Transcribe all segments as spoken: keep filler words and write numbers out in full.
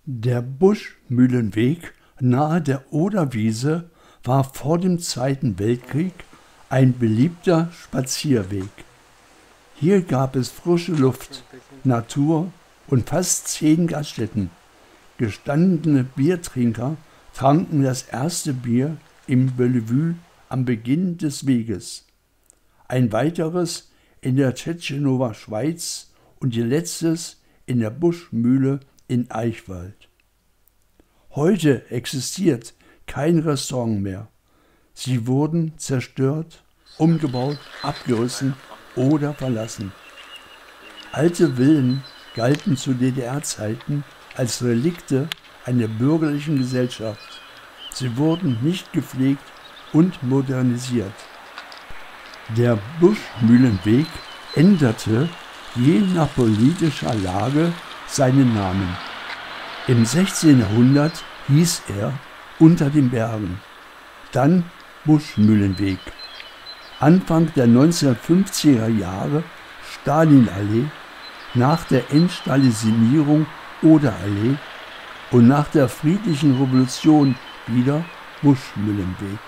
Der Buschmühlenweg nahe der Oderwiese war vor dem Zweiten Weltkrieg ein beliebter Spazierweg. Hier gab es frische Luft, Natur und fast zehn Gaststätten. Gestandene Biertrinker tranken das erste Bier im Bellevue am Beginn des Weges, ein weiteres in der Tschetschenower Schweiz und ihr letztes in der Buschmühle in Eichwald. Heute existiert kein Restaurant mehr. Sie wurden zerstört, umgebaut, abgerissen oder verlassen. Alte Villen galten zu D D R-Zeiten als Relikte einer bürgerlichen Gesellschaft. Sie wurden nicht gepflegt und modernisiert. Der Buschmühlenweg änderte je nach politischer Lage seinen Namen. Im sechzehnten Jahrhundert hieß er Unter den Bergen, dann Buschmühlenweg. Anfang der neunzehnhundertfünfziger Jahre Stalinallee, nach der Entstalinisierung Oderallee und nach der friedlichen Revolution wieder Buschmühlenweg.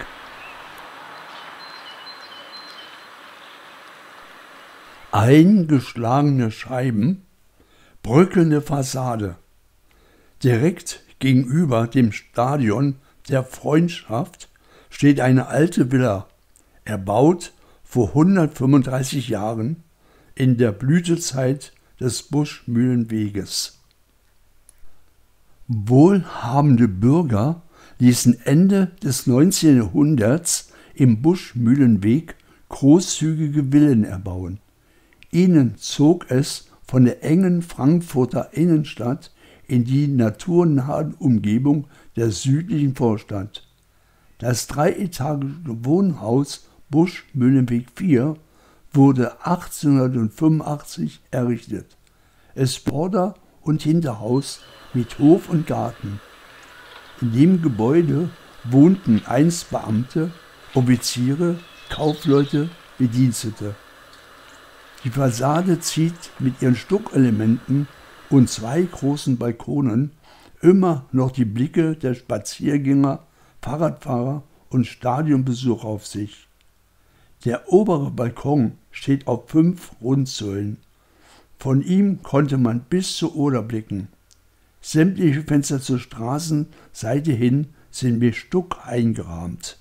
Eingeschlagene Scheiben, bröckelnde Fassade. Direkt gegenüber dem Stadion der Freundschaft steht eine alte Villa, erbaut vor hundertfünfunddreißig Jahren in der Blütezeit des Buschmühlenweges. Wohlhabende Bürger ließen Ende des neunzehnten Jahrhunderts im Buschmühlenweg großzügige Villen erbauen. Ihnen zog es von der engen Frankfurter Innenstadt in die naturnahe Umgebung der südlichen Vorstadt. Das dreietagige Wohnhaus Buschmühlenweg vier wurde achtzehnhundertfünfundachtzig errichtet. Es Vorder- und Hinterhaus mit Hof und Garten. In dem Gebäude wohnten einst Beamte, Offiziere, Kaufleute, Bedienstete. Die Fassade zieht mit ihren Stuckelementen und zwei großen Balkonen immer noch die Blicke der Spaziergänger, Fahrradfahrer und Stadionbesucher auf sich. Der obere Balkon steht auf fünf Rundsäulen. Von ihm konnte man bis zur Oder blicken. Sämtliche Fenster zur Straßenseite hin sind mit Stuck eingerahmt.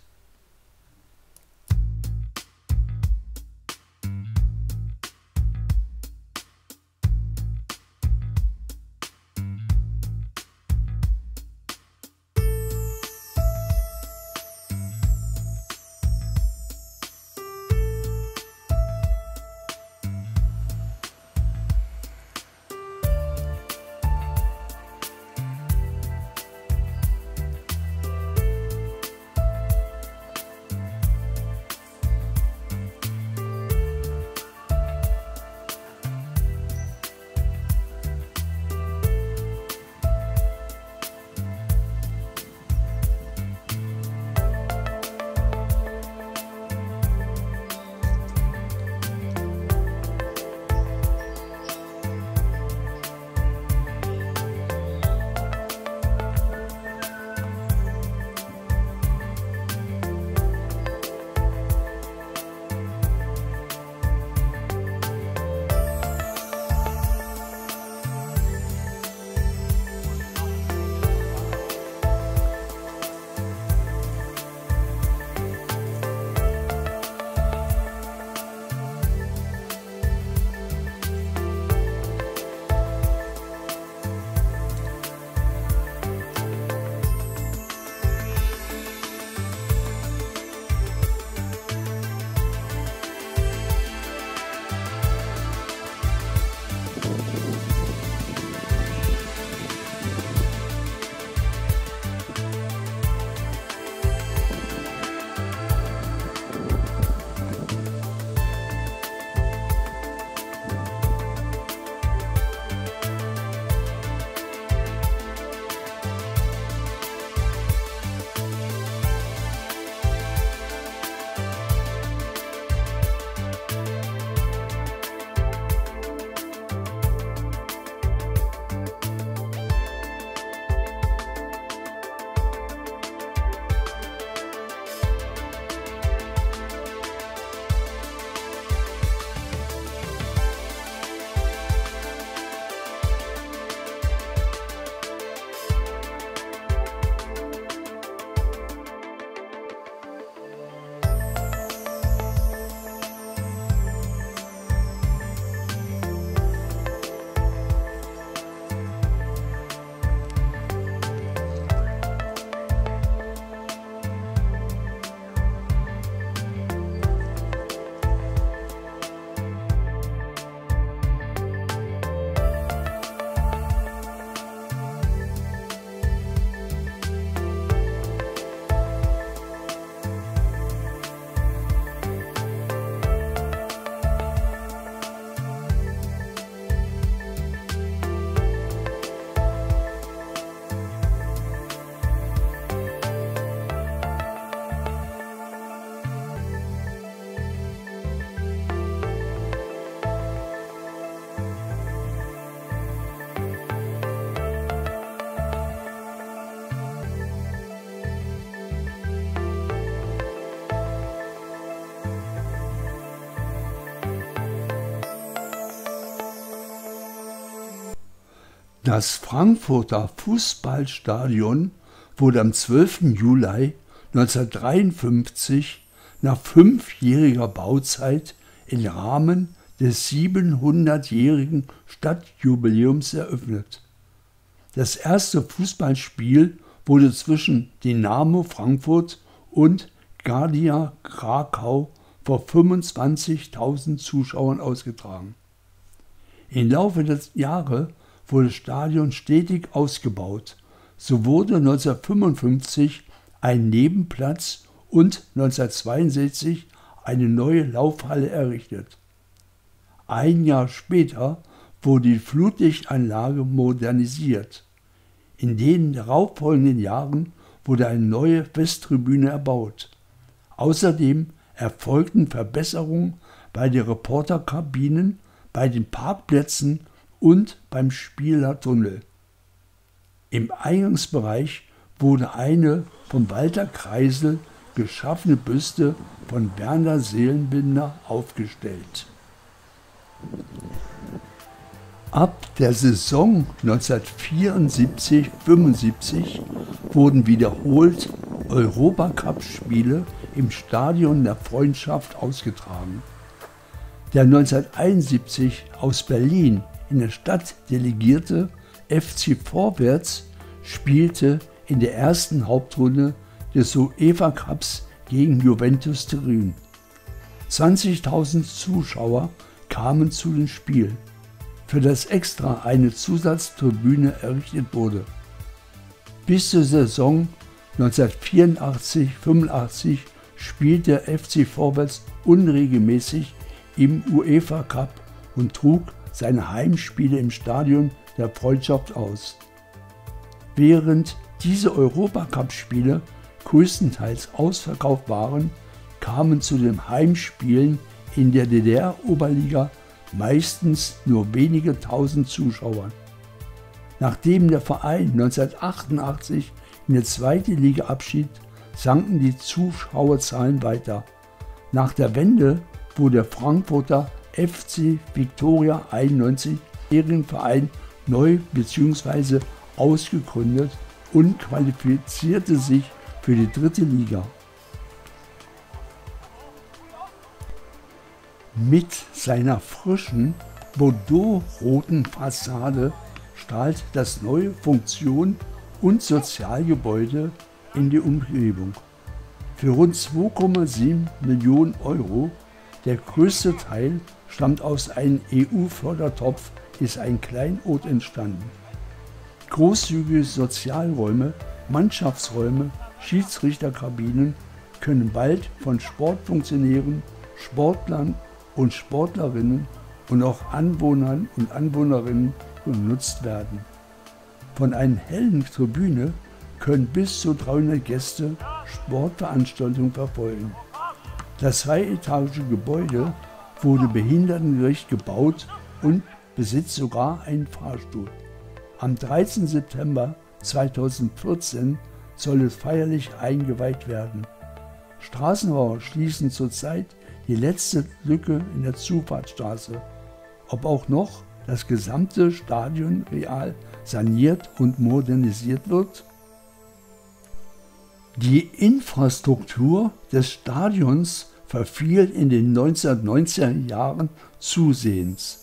Das Frankfurter Fußballstadion wurde am zwölften Juli neunzehnhundertdreiundfünfzig nach fünfjähriger Bauzeit im Rahmen des siebenhundertjährigen Stadtjubiläums eröffnet. Das erste Fußballspiel wurde zwischen Dynamo Frankfurt und Gardia Krakau vor fünfundzwanzigtausend Zuschauern ausgetragen. Im Laufe der Jahre wurde das Stadion stetig ausgebaut. So wurde neunzehnhundertfünfundfünfzig ein Nebenplatz und neunzehnhundertzweiundsechzig eine neue Laufhalle errichtet. Ein Jahr später wurde die Flutlichtanlage modernisiert. In den darauffolgenden Jahren wurde eine neue Westtribüne erbaut. Außerdem erfolgten Verbesserungen bei den Reporterkabinen, bei den Parkplätzen und beim Spielertunnel. Im Eingangsbereich wurde eine von Walter Kreisel geschaffene Büste von Werner Seelenbinder aufgestellt. Ab der Saison neunzehnhundertvierundsiebzig fünfundsiebzig wurden wiederholt Europacup-Spiele im Stadion der Freundschaft ausgetragen. Der neunzehnhunderteinundsiebzig aus Berlin in der Stadt delegierte F C Vorwärts spielte in der ersten Hauptrunde des UEFA Cups gegen Juventus Turin. zwanzigtausend Zuschauer kamen zu dem Spiel, für das extra eine Zusatztribüne errichtet wurde. Bis zur Saison neunzehnhundertvierundachtzig fünfundachtzig spielte F C Vorwärts unregelmäßig im UEFA Cup und trug seine Heimspiele im Stadion der Freundschaft aus. Während diese Europacup-Spiele größtenteils ausverkauft waren, kamen zu den Heimspielen in der D D R-Oberliga meistens nur wenige tausend Zuschauer. Nachdem der Verein neunzehnhundertachtundachtzig in die zweite Liga abschied, sanken die Zuschauerzahlen weiter. Nach der Wende wurde der Frankfurter F C Viktoria einundneunzig Ehrenverein neu bzw. ausgegründet und qualifizierte sich für die dritte Liga. Mit seiner frischen Bordeaux-roten Fassade strahlt das neue Funktion und Sozialgebäude in die Umgebung. Für rund zwei Komma sieben Millionen Euro, der größte Teil stammt aus einem E U-Fördertopf, ist ein Kleinod entstanden. Großzügige Sozialräume, Mannschaftsräume, Schiedsrichterkabinen können bald von Sportfunktionären, Sportlern und Sportlerinnen und auch Anwohnern und Anwohnerinnen genutzt werden. Von einer hellen Tribüne können bis zu dreihundert Gäste Sportveranstaltungen verfolgen. Das zweietagige Gebäude wurde behindertengerecht gebaut und besitzt sogar einen Fahrstuhl. Am dreizehnten September zweitausendvierzehn soll es feierlich eingeweiht werden. Straßenbauer schließen zurzeit die letzte Lücke in der Zufahrtsstraße. Ob auch noch das gesamte Stadion real saniert und modernisiert wird? Die Infrastruktur des Stadions verfiel in den neunzehnhundertneunziger Jahren zusehends.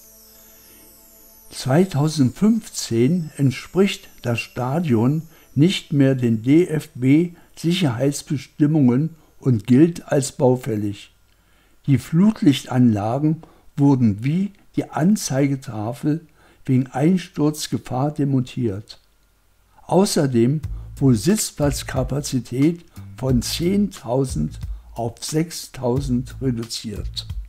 zweitausendfünfzehn entspricht das Stadion nicht mehr den D F B-Sicherheitsbestimmungen und gilt als baufällig. Die Flutlichtanlagen wurden wie die Anzeigetafel wegen Einsturzgefahr demontiert. Außerdem wurde Sitzplatzkapazität von zehntausend auf sechstausend reduziert.